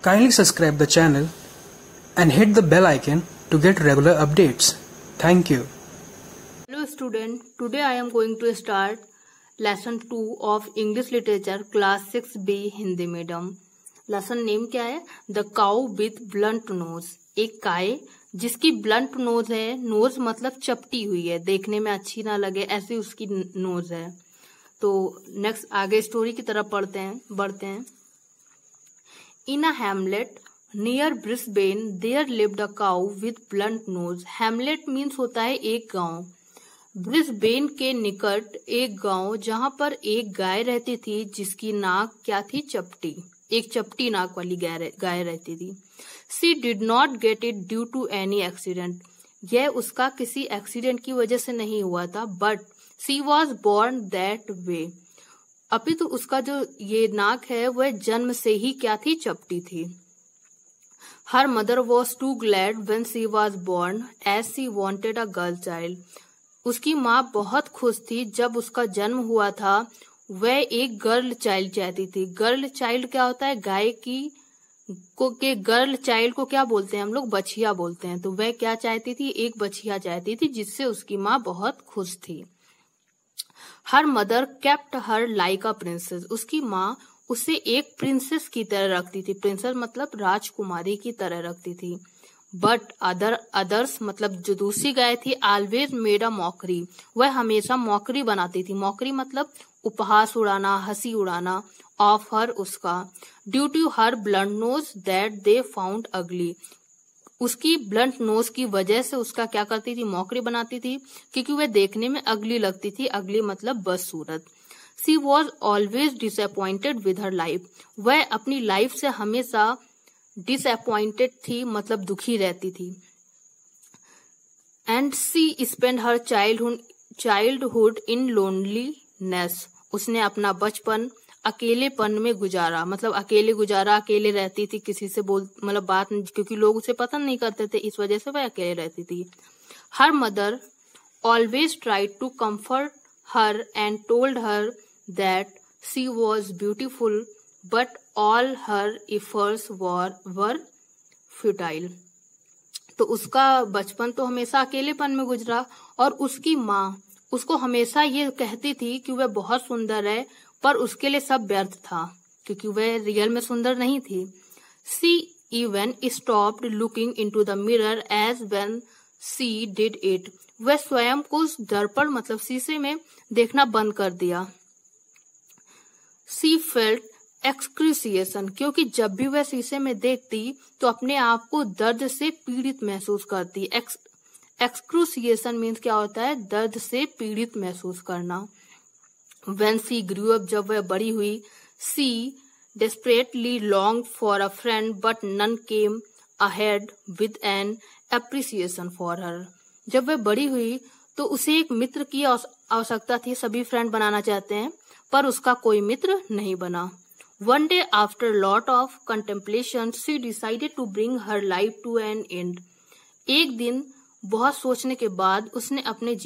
Kindly subscribe the channel and hit the bell icon to get regular updates. Thank you. Hello student, today I am going to start lesson 2 of English literature class 6B Hindi medium. Lesson name क्या है? The cow with blunt nose. एक गाय जिसकी blunt knows है, knows मतलब चपटी हुई है, देखने में अच्छी ना लगे ऐसी उसकी नोज है। तो नेक्स्ट आगे स्टोरी की तरफ बढ़ते हैं। In a hamlet near Brisbane there lived a cow with blunt nose. Hamlet means होता है एक गांव। ब्रिस्बेन के निकट एक गांव जहां पर एक गाय रहती थी जिसकी नाक क्या थी? चपटी। एक चपटी नाक वाली गाय रहती थी। She did not get it due to any accident. यह उसका किसी एक्सीडेंट की वजह से नहीं हुआ था, but she was born that way. अभी तो उसका जो ये नाक है वह जन्म से ही क्या थी? चपटी थी। Her mother was too glad when she was born as she wanted a girl child. उसकी माँ बहुत खुश थी जब उसका जन्म हुआ था, वह एक गर्ल चाइल्ड चाहती थी। गर्ल चाइल्ड क्या होता है? गाय की के गर्ल चाइल्ड को क्या बोलते हैं हम लोग? बछिया बोलते हैं। तो वह क्या चाहती थी? एक बछिया चाहती थी, जिससे उसकी माँ बहुत खुश थी। Her mother kept her like a princess. उसकी माँ उसे एक प्रिंसेस की तरह रखती थी। प्रिंसेस मतलब राजकुमारी की तरह रखती थी। बट अदर्स मतलब जो दूसरी गाय थी, ऑलवेज मेड अ मॉकरी। वह हमेशा मॉकरी बनाती थी। मॉकरी मतलब उपहास उड़ाना, हंसी उड़ाना। ऑफ हर उसका। Due to her blunt nose that they found ugly. उसकी ब्लंट नोज की वजह से उसका क्या करती थी? मॉकरी बनाती थी, क्योंकि वह देखने में अगली लगती थी। अगली मतलब बदसूरत। She was always disappointed with her life. वह अपनी लाइफ से हमेशा डिसअपॉइंटेड थी, मतलब दुखी रहती थी। And she spend her childhood in loneliness. उसने अपना बचपन अकेलेपन में गुजारा, मतलब अकेले गुजारा। अकेले रहती थी, किसी से मतलब बात, क्योंकि लोग उसे पसंद नहीं करते थे, इस वजह से वह अकेले रहती थी। Her mother always tried to comfort her and told her that she was beautiful, but all her efforts were futile. तो उसका बचपन तो हमेशा अकेलेपन में गुजरा, और उसकी माँ उसको हमेशा ये कहती थी कि वह बहुत सुंदर है, पर उसके लिए सब व्यर्थ था, क्योंकि वह रियल में सुंदर नहीं थी। She even stopped looking into the mirror as when she did it. वह स्वयं को उस दर्पण मतलब शीशे में देखना बंद कर दिया। सी फेल्ट एक्सक्रूसिएशन, क्योंकि जब भी वह शीशे में देखती तो अपने आप को दर्द से पीड़ित महसूस करती। एक्सक्रूसिएशन मीन्स क्या होता है? दर्द से पीड़ित महसूस करना। When she grew up, जब वह बड़ी हुई, she desperately longed for a friend, but none came ahead with an appreciation for her. जब वह बड़ी हुई तो उसे एक मित्र की आवश्यकता थी। सभी फ्रेंड बनाना चाहते हैं, पर उसका कोई मित्र नहीं बना। One day after lot of contemplation, she decided to bring her life to an end. एक दिन बहुत सोचने के बाद उसने अपने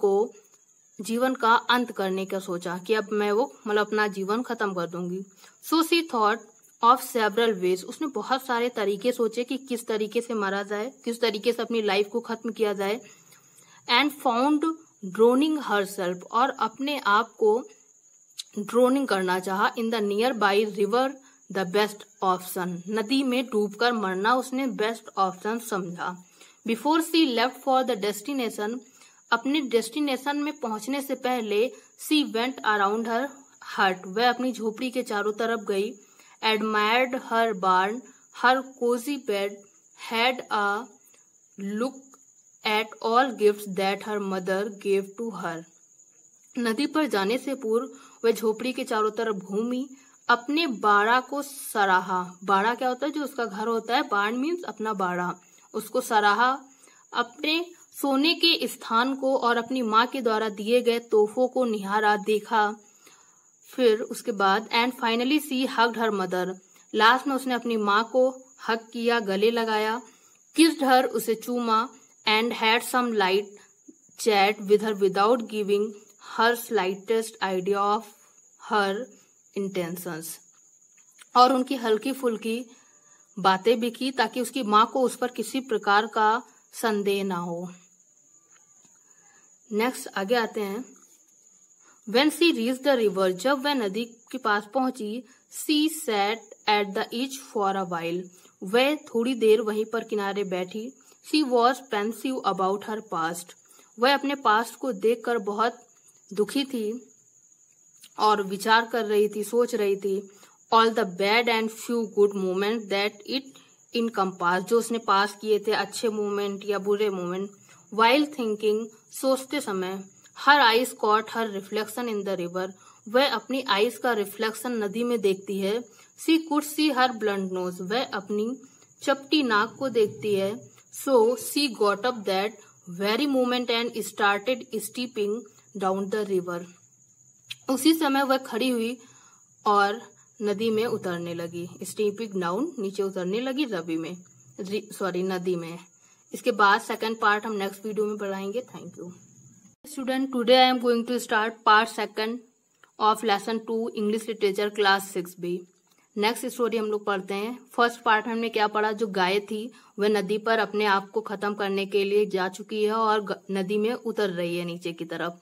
जीवन का अंत करने का सोचा कि अब मैं मतलब अपना जीवन खत्म कर दूंगी। So she thought of several ways. उसने बहुत सारे तरीके सोचे कि किस तरीके से मरा जाए, किस तरीके से अपनी लाइफ को खत्म किया जाए। एंड फाउंड ड्रोनिंग हरसेल्फ, और अपने आप को ड्रोनिंग करना चाहा। In the nearby river the best option. नदी में डूबकर मरना उसने बेस्ट ऑप्शन समझा। Before she left for the destination, अपने डेस्टिनेशन में पहुंचने से पहले, सी वेंट अराउंड हर हट। वह अपनी झोपड़ी के चारों तरफ गई। Admired her barn, her cozy bed, had a look at all gifts that her mother gave to her. नदी पर जाने से पूर्व वह झोपड़ी के चारों तरफ घूमी, अपने बाड़ा को सराहा। बाड़ा क्या होता है? जो उसका घर होता है। बार्न मीन्स अपना बाड़ा। उसको सराहा, अपने सोने के स्थान को और अपनी माँ के द्वारा दिए गए तोहफों को निहारा, देखा। फिर उसके बाद and finally she hugged her mother. Last में उसने अपनी माँ को हग किया, गले लगाया। किस्ड हर, उसे चूमा। And had some light chat with her without giving her slightest idea of her intentions. और उनकी हल्की फुल्की बातें भी की ताकि उसकी माँ को उस पर किसी प्रकार का संदेह ना हो। नेक्स्ट आगे आते हैं। When she reached the river, जब वह नदी के पास पहुंची, she sat at the edge for a while. वह थोड़ी देर वहीं पर किनारे बैठी। She was pensive about her past. वह अपने पास्ट को देखकर बहुत दुखी थी और विचार कर रही थी, सोच रही थी। All the bad and few good moments that it encompassed, जो उसने पास किए थे, अच्छे मोमेंट या बुरे मोमेंट। While thinking, सोचते समय, her eyes caught her reflection in the river. वह अपनी आईज का रिफ्लेक्शन नदी में देखती है। She could see her blunt nose. वह अपनी चपटी नाक को देखती है। So she got up that very moment and started stepping down the river. उसी समय वह खड़ी हुई और नदी में उतरने लगी। स्टीपिंग डाउन, नीचे उतरने लगी नदी में। इसके बाद सेकंड पार्ट हम नेक्स्ट वीडियो में पढ़ाएंगे। Thank you student. Today I am going to start part second of lesson 2 English literature class 6B। Next story हम लोग पढ़ते हैं। फर्स्ट पार्ट हमने क्या पढ़ा, जो गाय थी वह नदी पर अपने आप को खत्म करने के लिए जा चुकी है और नदी में उतर रही है नीचे की तरफ।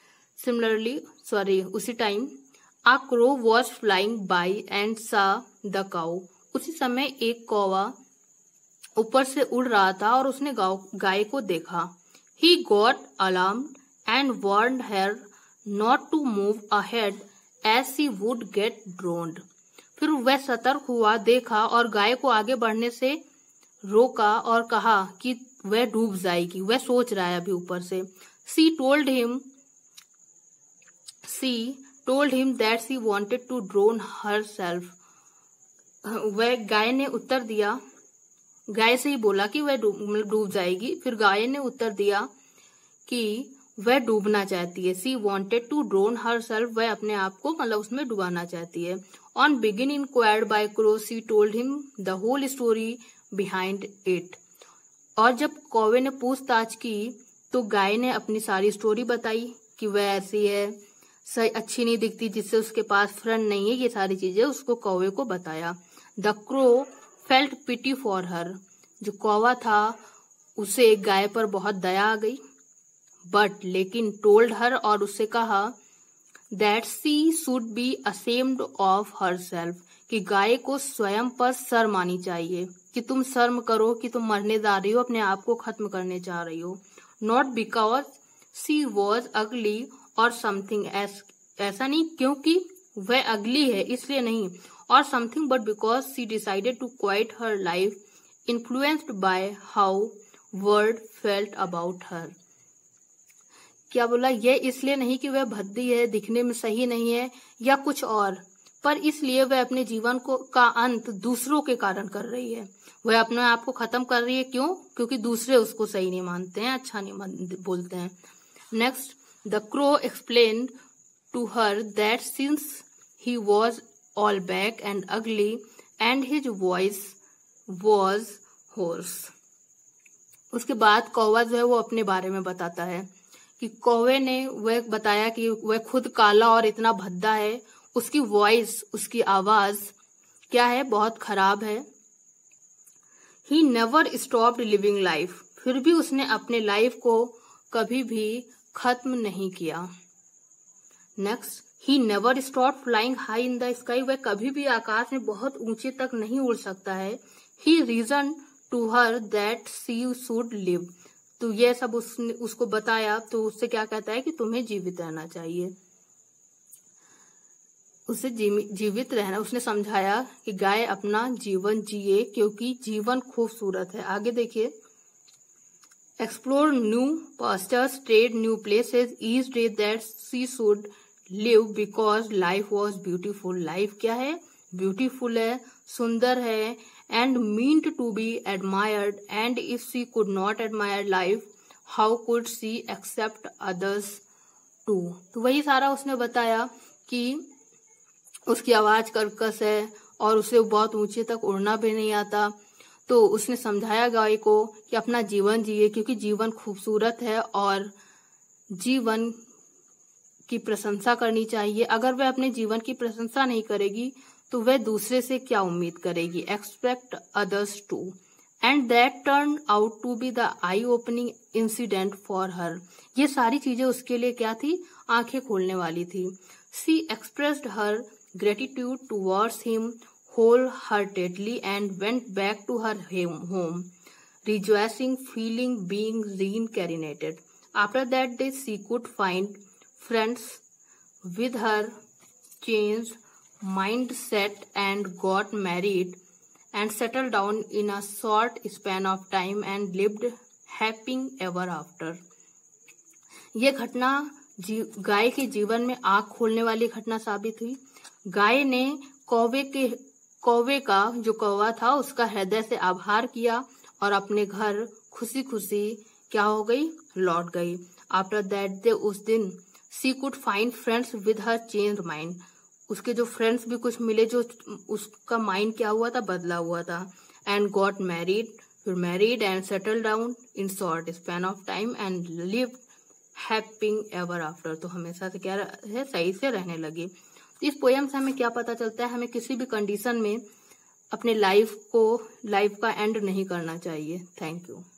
उसी time A crow was flying by and saw the cow. उसी समय एक कौवा ऊपर से उड़ रहा था और उसने गाय को देखा। He got alarmed and warned her not to move ahead as she would get drowned. फिर वह सतर्क हुआ, देखा और गाय को आगे बढ़ने से रोका और कहा कि वह डूब जाएगी। वह सोच रहा है अभी ऊपर से। She told him that she wanted to drown herself. वह गाय ने उत्तर दिया, गाय से ही बोला कि वह डूब जाएगी। फिर गाय ने उत्तर दिया कि वह डूबना चाहती है। She wanted to drown herself. वह अपने आप को मतलब उसमें डुबाना चाहती है। On being inquired by crow, she told him the whole story behind it. और जब कौवे ने पूछताछ की तो गाय ने अपनी सारी स्टोरी बताई कि वह ऐसी है, सही अच्छी नहीं दिखती, जिससे उसके पास फ्रेंड नहीं है। ये सारी चीजें उसको कौवे को बताया। The crow felt pity for her. जो कौवा था उसे गाय पर बहुत दया आ गई। बट लेकिन टोल्ड हर, और उससे कहा that she should be ashamed of herself, कि गाय को स्वयं पर शर्म आनी चाहिए, कि तुम शर्म करो कि तुम मरने जा रही हो, अपने आप को खत्म करने जा रही हो। नॉट बिकॉज शी वॉज अगली और समथिंग, ऐसा नहीं क्योंकि वह अगली है इसलिए नहीं, और something but because she decided to quit her life influenced by how world felt about her. क्या बोला, यह इसलिए नहीं कि वह भद्दी है, दिखने में सही नहीं है या कुछ और, पर इसलिए वह अपने जीवन का अंत दूसरों के कारण कर रही है। वह अपने आप को खत्म कर रही है, क्यों? क्योंकि दूसरे उसको सही नहीं मानते हैं, अच्छा नहीं बोलते हैं। Next, the crow explained to her that since he was all black and ugly and his voice was hoarse. उसके बाद कौवा जो है वो अपने बारे में बताता है कि कौवे ने वह बताया कि वह खुद काला और इतना भद्दा है, उसकी वॉइस, उसकी आवाज क्या है, बहुत खराब है। He never stopped living life, फिर भी उसने अपने लाइफ को कभी भी खत्म नहीं किया। Next, he never stop flying high in the sky, वह कभी भी आकाश में बहुत ऊंचे तक नहीं उड़ सकता है। He reason to her that she should live, तो यह सब उसने उसको बताया, तो उससे क्या कहता है कि तुम्हें जीवित रहना चाहिए, उसे जीवित रहना। उसने समझाया कि गाय अपना जीवन जिए क्योंकि जीवन खूबसूरत है। आगे देखिए, explore new pastures, tread new places, each day that she should live because life was beautiful. Life क्या है, ब्यूटीफुल है, सुंदर है, and meant to be admired, and if she could not admire life how could she expect others to. तो वही सारा उसने बताया कि उसकी आवाज कर्कश है और उसे बहुत ऊंचे तक उड़ना भी नहीं आता। तो उसने समझाया गाय को कि अपना जीवन जिए क्योंकि जीवन खूबसूरत है और जीवन की प्रशंसा करनी चाहिए। अगर वह अपने जीवन की प्रशंसा नहीं करेगी तो वह दूसरे से क्या उम्मीद करेगी, expect others to, and that turn out to be the eye opening incident for her. ये सारी चीजें उसके लिए क्या थी, आंखें खोलने वाली थी। She expressed her gratitude towards him wholeheartedly and went back to her home, rejoicing, feeling being reincarnated. After that day, she could find friends with her changed mindset and got married and settled down in a short span of time and lived happy ever after. ये घटना गाय के जीवन में आंख खोलने वाली घटना साबित हुई। गाय ने कौवे का जो कौवा था उसका हृदय से आभार किया और अपने घर खुशी खुशी क्या हो गई, लौट गई। आफ्टर दैट डे, उस दिन she could find friends with her change mind, उसके जो फ्रेंड्स भी कुछ मिले जो उसका माइंड क्या हुआ था, बदला हुआ था। एंड गॉट मैरिड, फिर married and settle down in short span of time and live happy ever after, तो हमेशा से क्या है, सही से रहने लगी। इस पोयम से हमें क्या पता चलता है, हमें किसी भी कंडीशन में अपने लाइफ का एंड नहीं करना चाहिए। Thank you.